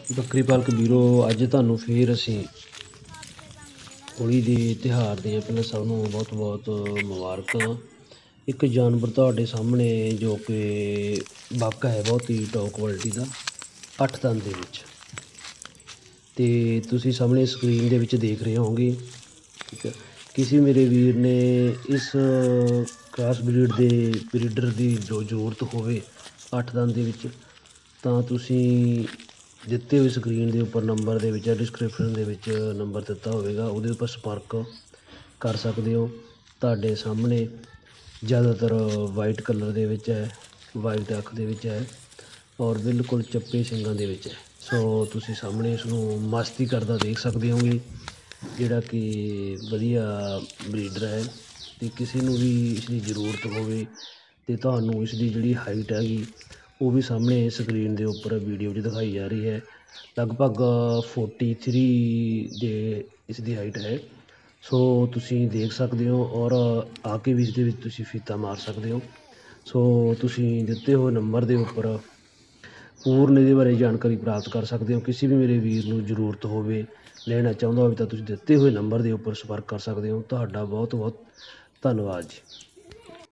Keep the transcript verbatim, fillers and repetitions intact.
ਬੱਕਰੀ ਪਾਲਕ ਵੀਰੋ, ਅੱਜ ਤੁਹਾਨੂੰ ਫਿਰ ਅਸੀਂ ਹੋਲੀ ਦੇ ਤਿਉਹਾਰ ਦੀਆਂ ਪਹਿਲਾਂ ਸਭ ਨੂੰ ਬਹੁਤ ਬਹੁਤ ਮੁਬਾਰਕਾਂ। ਇੱਕ ਜਾਨਵਰ ਤੁਹਾਡੇ ਸਾਹਮਣੇ ਜੋ ਕਿ ਬੱਕ ਹੈ, ਬਹੁਤ ਹੀ ਟੌਪ ਕੁਆਲਿਟੀ ਦਾ, ਅੱਠ ਦੰਦ ਦੇ ਵਿੱਚ, ਅਤੇ ਤੁਸੀਂ ਸਾਹਮਣੇ ਸਕਰੀਨ ਦੇ ਵਿੱਚ ਦੇਖ ਰਹੇ ਹੋਵੋਗੇ। ਠੀਕ ਹੈ, ਕਿਸੇ ਮੇਰੇ ਵੀਰ ਨੇ ਇਸ ਕ੍ਰਾਸ ਬਰੀਡ ਦੇ ਬਰੀਡਰ ਦੀ ਜੋ ਜ਼ਰੂਰਤ ਹੋਵੇ ਅੱਠ ਦੰਦ ਦੇ ਵਿੱਚ, ਤਾਂ ਤੁਸੀਂ ਦਿੱਤੇ ਹੋਏ ਸਕਰੀਨ ਦੇ ਉੱਪਰ ਨੰਬਰ ਦੇ ਵਿੱਚ ਡਿਸਕ੍ਰਿਪਸ਼ਨ ਦੇ ਵਿੱਚ ਨੰਬਰ ਦਿੱਤਾ ਹੋਵੇਗਾ, ਉਹਦੇ ਉੱਪਰ ਸੰਪਰਕ ਕਰ ਸਕਦੇ ਹੋ। ਤੁਹਾਡੇ ਸਾਹਮਣੇ ਜ਼ਿਆਦਾਤਰ ਵਾਈਟ ਕਲਰ ਦੇ ਵਿੱਚ ਹੈ, ਵਾਈਟ ਅੱਖ ਦੇ ਵਿੱਚ ਹੈ, ਔਰ ਬਿਲਕੁਲ ਚੱਪੇ ਸਿੰਗਾਂ ਦੇ ਵਿੱਚ ਹੈ। ਸੋ ਤੁਸੀਂ ਸਾਹਮਣੇ ਇਸ ਨੂੰ ਮਸਤੀ ਕਰਦਾ ਦੇਖ ਸਕਦੇ ਹੋਗੇ, ਜਿਹੜਾ ਕਿ ਵਧੀਆ ਬਰੀਡਰ ਹੈ। ਅਤੇ ਕਿਸੇ ਨੂੰ ਵੀ ਇਸ ਦੀ ਜ਼ਰੂਰਤ ਹੋਵੇ ਅਤੇ ਤੁਹਾਨੂੰ ਇਸ ਦੀ ਜਿਹੜੀ ਹਾਈਟ ਹੈਗੀ ਉਹ ਵੀ ਸਾਹਮਣੇ ਸਕਰੀਨ ਦੇ ਉੱਪਰ ਵੀਡੀਓ 'ਚ ਦਿਖਾਈ ਜਾ ਰਹੀ ਹੈ। ਲਗਭਗ ਫੋਰਟੀ ਥ੍ਰੀ ਦੇ ਇਸ ਦੀ ਹਾਈਟ ਹੈ। ਸੋ ਤੁਸੀਂ ਦੇਖ ਸਕਦੇ ਹੋ, ਔਰ ਆ ਕੇ ਵੀ ਇਸ ਦੇ ਵਿੱਚ ਤੁਸੀਂ ਫੀਤਾ ਮਾਰ ਸਕਦੇ ਹੋ। ਸੋ ਤੁਸੀਂ ਦਿੱਤੇ ਹੋਏ ਨੰਬਰ ਦੇ ਉੱਪਰ ਪੂਰਨ ਇਹਦੇ ਬਾਰੇ ਜਾਣਕਾਰੀ ਪ੍ਰਾਪਤ ਕਰ ਸਕਦੇ ਹੋ। ਕਿਸੇ ਵੀ ਮੇਰੇ ਵੀਰ ਨੂੰ ਜ਼ਰੂਰਤ ਹੋਵੇ, ਲੈਣਾ ਚਾਹੁੰਦਾ ਹੋਵੇ, ਤਾਂ ਤੁਸੀਂ ਦਿੱਤੇ ਹੋਏ ਨੰਬਰ ਦੇ ਉੱਪਰ ਸੰਪਰਕ ਕਰ ਸਕਦੇ ਹੋ। ਤੁਹਾਡਾ ਬਹੁਤ ਬਹੁਤ ਧੰਨਵਾਦ ਜੀ।